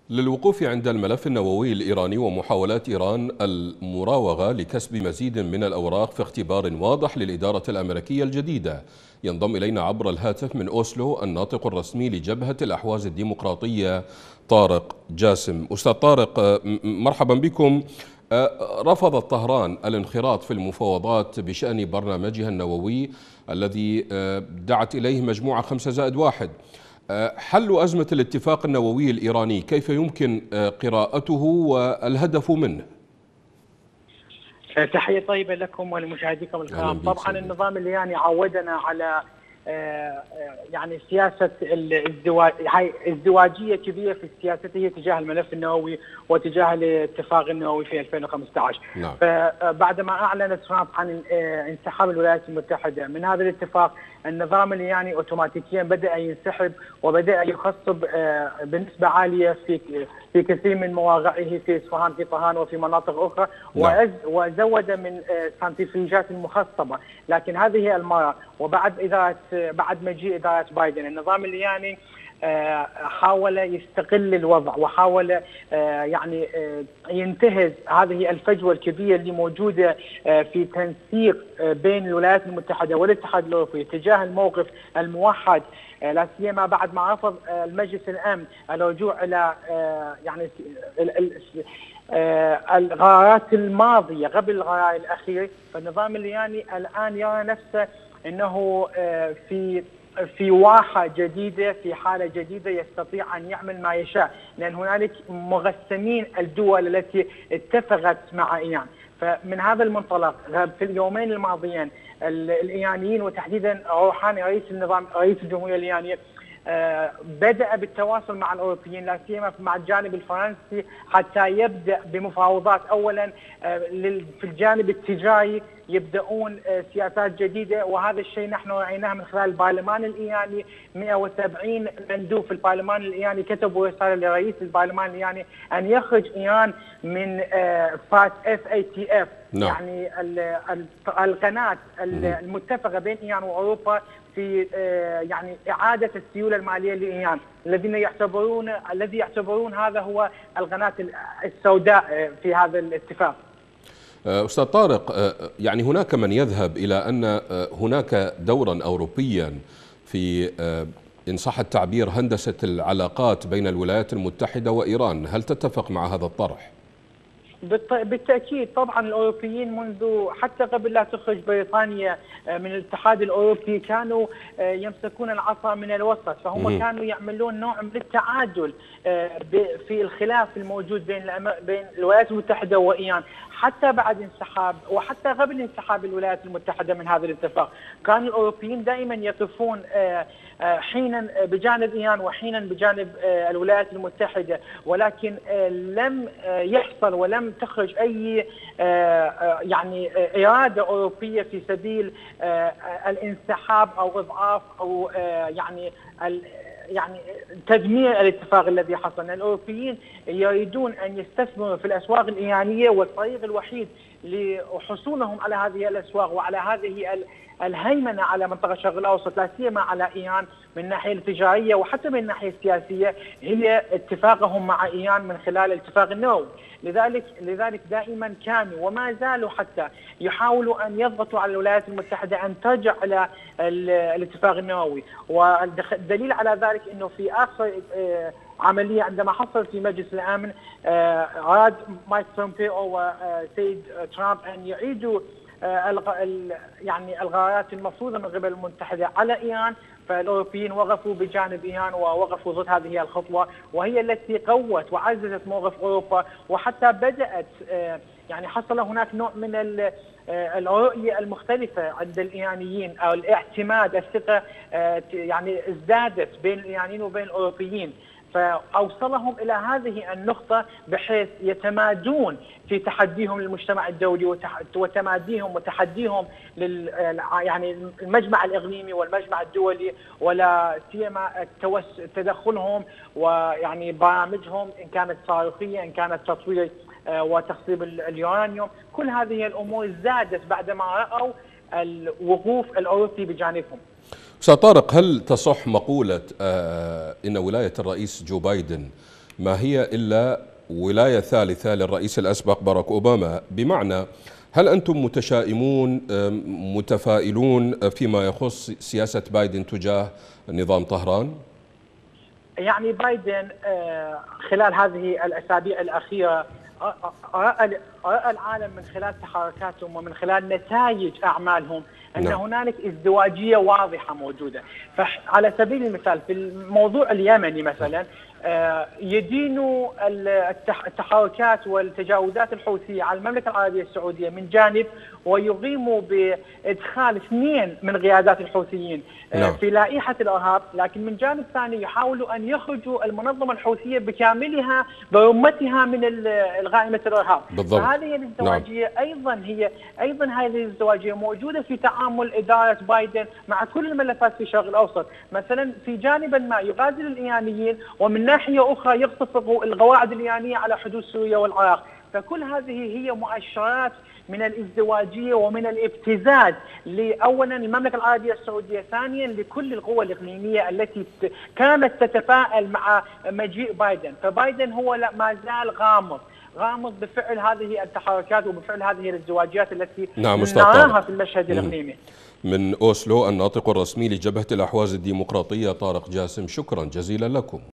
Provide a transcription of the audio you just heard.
للوقوف عند الملف النووي الإيراني ومحاولات إيران المراوغة لكسب مزيد من الأوراق في اختبار واضح للإدارة الأمريكية الجديدة، ينضم إلينا عبر الهاتف من أوسلو الناطق الرسمي لجبهة الأحواز الديمقراطية طارق جاسم. أستاذ طارق، مرحبا بكم. رفضت طهران الانخراط في المفاوضات بشأن برنامجها النووي الذي دعت إليه مجموعة 5+1. حل أزمة الاتفاق النووي الإيراني كيف يمكن قراءته والهدف منه؟ تحية طيبة لكم ولمشاهديكم الكرام. طبعا النظام الإيراني عودنا على يعني سياسة ازدواجية كبيرة في سياسته تجاه الملف النووي وتجاه الاتفاق النووي في 2015. نعم. فبعدما أعلن ترامب عن انسحاب الولايات المتحدة من هذا الاتفاق، النظام الإيراني أوتوماتيكيا بدأ ينسحب وبدأ يخصب بنسبة عالية في كثير من مواقعه في إصفهان، في طهران وفي مناطق أخرى. نعم. وزود من سنترفيوجات المخصبة. لكن هذه المرة بعد مجيء إدارة بايدن، النظام الإيراني حاول يستغل الوضع وحاول يعني ينتهز هذه الفجوة الكبيرة اللي موجودة في تنسيق بين الولايات المتحدة والاتحاد الأوروبي تجاه الموقف الموحد، لا سيما بعد ما رفض المجلس الأمن الرجوع إلى يعني القرارات الماضية قبل القرار الأخير. فالنظام الإيراني الآن يرى نفسه أنه في واحة جديدة، في حالة جديدة، يستطيع أن يعمل ما يشاء، لأن هنالك مقسمين الدول التي اتفقت مع إيران. فمن هذا المنطلق في اليومين الماضيين الإيرانيين وتحديدا روحاني رئيس الجمهورية الإيرانية بدأ بالتواصل مع الأوروبيين، لا سيما مع الجانب الفرنسي، حتى يبدأ بمفاوضات أولا في الجانب التجاري، يبدأون سياسات جديدة. وهذا الشيء نحن رأيناه من خلال البرلمان الإيراني. 170 مندوب في البرلمان الإيراني كتبوا رسالة لرئيس البرلمان الإيراني أن يخرج إيران من FATF. نعم. يعني القناة المتفقة بين إيران وأوروبا في يعني إعادة السيولة المالية لإيران، الذي يعتبرون هذا هو القناة السوداء في هذا الاتفاق. أستاذ طارق، يعني هناك من يذهب إلى أن هناك دورا أوروبيا في إن صح التعبير هندسة العلاقات بين الولايات المتحدة وإيران، هل تتفق مع هذا الطرح؟ بالتأكيد. طبعا الأوروبيين منذ حتى قبل لا تخرج بريطانيا من الاتحاد الأوروبي كانوا يمسكون العصا من الوسط، فهم كانوا يعملون نوع من التعادل في الخلاف الموجود بين الولايات المتحدة وإيران. حتى بعد انسحاب وحتى قبل انسحاب الولايات المتحدة من هذا الاتفاق، كان الأوروبيين دائما يقفون حينا بجانب إيران وحينا بجانب الولايات المتحدة، ولكن لم يحصل ولم تخرج أي يعني إرادة أوروبية في سبيل الانسحاب أو إضعاف أو يعني تدمير الاتفاق الذي حصل. الأوروبيين يريدون أن يستثمروا في الأسواق الإيرانية، والطريق الوحيد لحصولهم على هذه الأسواق وعلى هذه الهيمنة على منطقة الشرق الأوسط، لا سيما على إيران من الناحية التجارية وحتى من الناحية السياسية، هي اتفاقهم مع إيران من خلال الاتفاق النووي. لذلك دائما كانوا وما زالوا حتى يحاولوا أن يضغطوا على الولايات المتحدة أن ترجع إلى الاتفاق النووي. والدليل على ذلك أنه في آخر عملية عندما حصل في مجلس الأمن أراد مايك بومبيو وسيد ترامب أن يعيدوا يعني القرارات المفروضة من قبل المتحدة على إيران، فالأوروبيين وقفوا بجانب إيران ووقفوا ضد هذه الخطوة، وهي التي قوت وعززت موقف أوروبا. وحتى بدأت يعني حصل هناك نوع من الرؤية المختلفة عند الإيرانيين، أو الاعتماد، الثقة يعني ازدادت بين الإيرانيين وبين الأوروبيين، فأوصلهم إلى هذه النقطة بحيث يتمادون في تحديهم للمجتمع الدولي وتماديهم وتحديهم يعني المجمع الإقليمي والمجمع الدولي، ولا سيما تدخلهم ويعني برامجهم إن كانت صاروخية، إن كانت تطوير وتخصيب اليورانيوم. كل هذه الأمور زادت بعدما رأوا الوقوف الأوروبي بجانبهم. أستاذ طارق، هل تصح مقولة إن ولاية الرئيس جو بايدن ما هي إلا ولاية ثالثة للرئيس الأسبق باراك أوباما، بمعنى هل أنتم متشائمون متفائلون فيما يخص سياسة بايدن تجاه نظام طهران؟ يعني بايدن خلال هذه الأسابيع الأخيرة رأى العالم من خلال تحركاتهم ومن خلال نتائج أعمالهم أن هنالك ازدواجية واضحة موجودة. فعلى سبيل المثال في الموضوع اليمني مثلا يدين التحركات والتجاوزات الحوثية على المملكة العربية السعودية من جانب، ويقيموا بإدخال 2 من قيادات الحوثيين في لائحة الإرهاب، لكن من جانب ثاني يحاولوا أن يخرجوا المنظمة الحوثية بكاملها برمتها من الغائمة الإرهاب. فهذه الازدواجية أيضا هذه الازدواجية موجودة في تعامل إدارة بايدن مع كل الملفات في الشرق الأوسط. مثلا في جانب ما يغازل الإيرانيين، ومن ناحية أخرى يختصر القواعد الإيرانية على حدود سوريا والعراق. فكل هذه هي مؤشرات من الازدواجية ومن الابتزاز لأولا المملكة العربية السعودية، ثانيا لكل القوى الإقليمية التي كانت تتفائل مع مجيء بايدن. فبايدن هو ما زال غامض بفعل هذه التحركات وبفعل هذه الازدواجيات التي نراها في المشهد الإقليمي. من أوسلو الناطق الرسمي لجبهة الأحواز الديمقراطية طارق جاسم، شكرا جزيلا لكم.